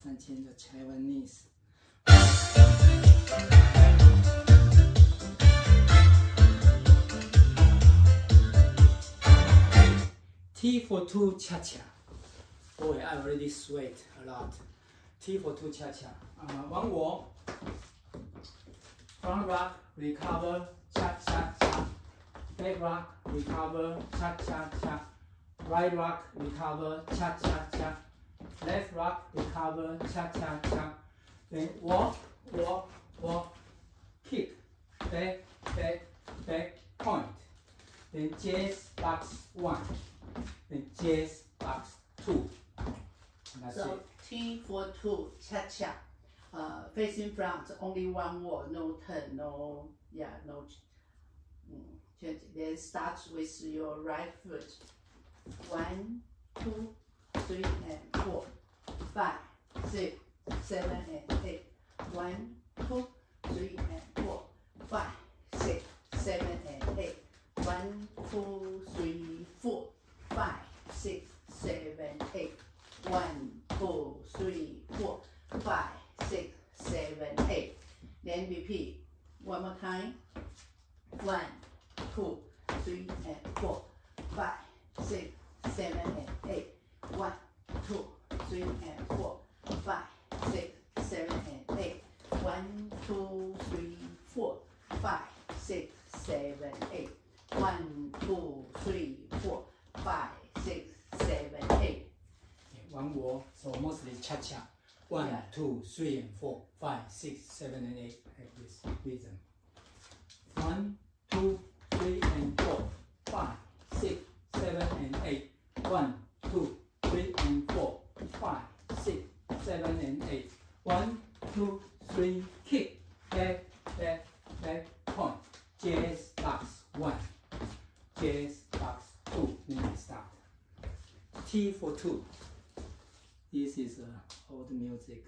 三千的 Chinese。T for two cha-cha. Boy, I already sweat a lot. T for two cha-cha. One wall. Front rock, recover, cha-cha-cha. Back rock, recover, cha-cha-cha. Right rock, recover, cha-cha-cha. Left rock, recover, cha-cha-cha. Then walk, walk, walk. Kick, back, back, back, point. Then jazz box 1. Then jazz box 2. That's so it. T for two, cha-cha. Facing front, only one wall, no turn, no change. Then start with your right foot. 1, 2, 3, and 4, 5, 6, 7, and 8. 1, 2, 3, and 4, 5, 6, 7, and 8. 1, 2, 3, 4, 5, 6, 7, 8. 1, 2, 3, 4, 5, 6, 7, 8. Then repeat one more time. 1, 2, 3, and 4, 5, 6, 7, and 8. 1, 2, 3, and 4, 5, 6, 7, and 8. 1, 2, 3, 4, 5, 6, 7, 8. 1, 2, 3, 4, 5, 6, 7, 8. One wall, so mostly cha-cha. 1, 2, 3, and 4, 5, 6, 7, and 8. Like this rhythm. 1, 2, 3, and 4, 5, 6, 7, and 8. 1, 2, 3, and 4, 5, 6, 7, and 8. 1, 2, 3, kick, back, back, back, point. Jazz box 1. Jazz box 2. Then we start. T for 2. This is old music.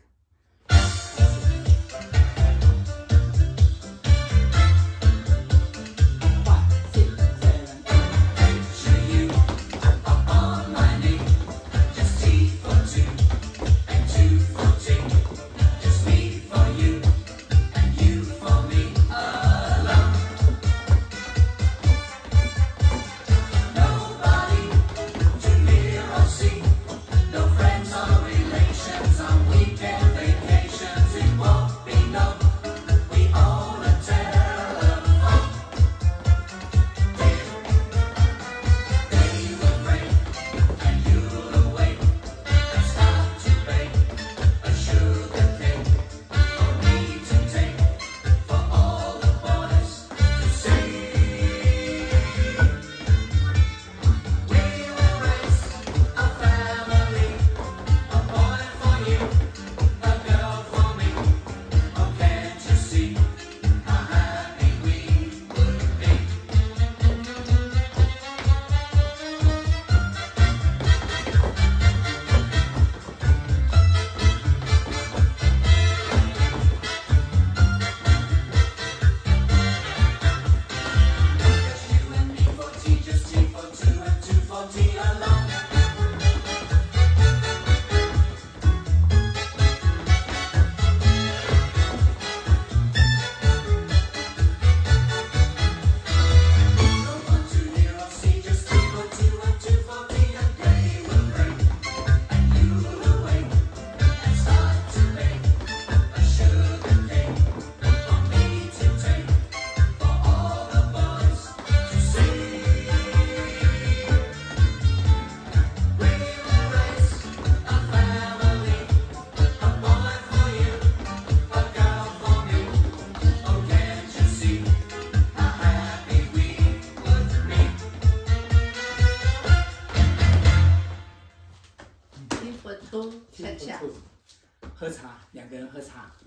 喝茶，2个人喝茶。